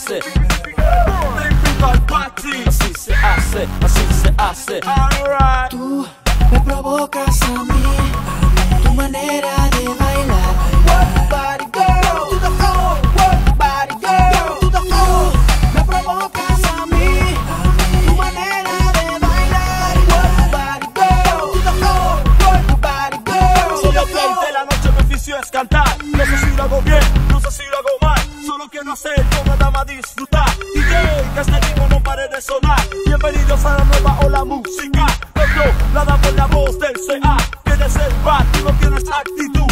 hace. Te invito al party. Así se hace, así se hace. Alright. Tú me provocas a mí, tu manera de bailar. Work body girl, to the floor. Work body girl, to the floor. Me provocas a mí, tu manera de bailar. Work body girl, to the floor. Work body girl, to Solo the que el floor. de la noche me oficio es cantar. No sé si lo hago bien, no sé si lo hago mal. Solo quiero hacer como dama disfrutar. DJ, que este ritmo no pare de sonar. Bienvenidos a la nueva ola música. La damos la voz del CA. Quieres ser bad, tú no tienes actitud.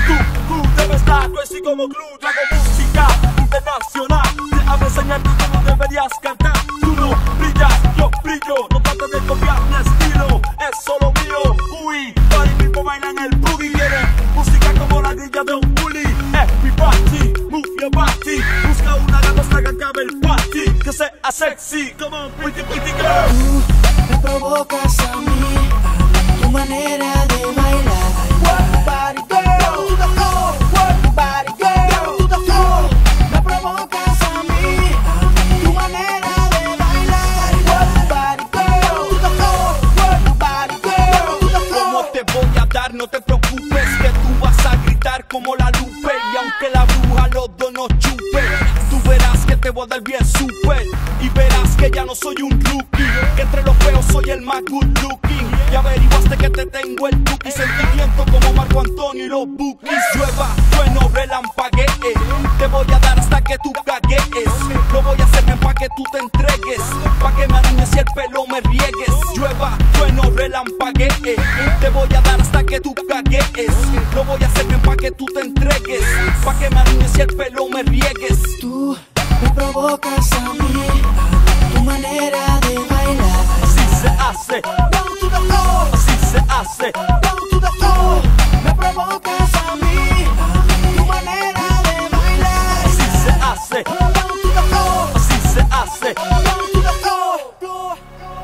Tú debes estar crazy como glue. Yo hago música internacional. Te hago enseñarte cómo deberías cantar. Tú no brillas, yo brillo. No trates de copiar mi estilo, es solo mío. Uy, para el mismo baila en el boogie. Quiere música como la grilla de un bully. Everybody, move your body. Busca una gana hasta que acabe el party. Que sea sexy, come on, pretty girl. Tú me provocas a mí, tu manera de bailar. Work body girl, to the floor. Work body girl, to the floor. Me provocas a mí, tu manera de bailar. Work body girl, to the floor. Work body girl, to the floor. ¿Cómo te voy a dar? No te preocupes, que tú vas a gritar como la Lupe. Y aunque la bruja los dos nos chupe, tú verás que te voy a dar bien super. Y verás que ya no soy un rookie, que entre los feos soy el más good looking. Y averiguaste que te tengo el tuki, sentimiento como Marco Antonio y los bookies. Llueva, bueno, relampaguee, te voy a dar hasta que tú caguees. Lo voy a hacer bien pa' que tú te entregues, pa' que me arrimes y el pelo me riegues. Llueva, bueno, relampaguee, te voy a dar hasta que tú caguees. Lo voy a hacer bien pa' que tú te entregues, pa' que me arrimes y el pelo me riegues. Tú me provocas a mí, tu manera de bailar. Así se hace, Down to the floor, así se hace. down to the floor. Me provocas a mí, tu manera de bailar. Así se hace, Down to the floor, así se hace. down to the floor.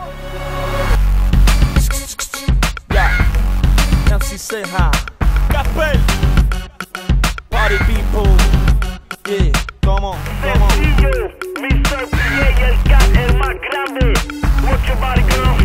Yeah, MC Seja, Capel, Party People. Yeah, come on, come on. Sencillo, Mr. PA, el cat, el más grande. Watch your body, girl.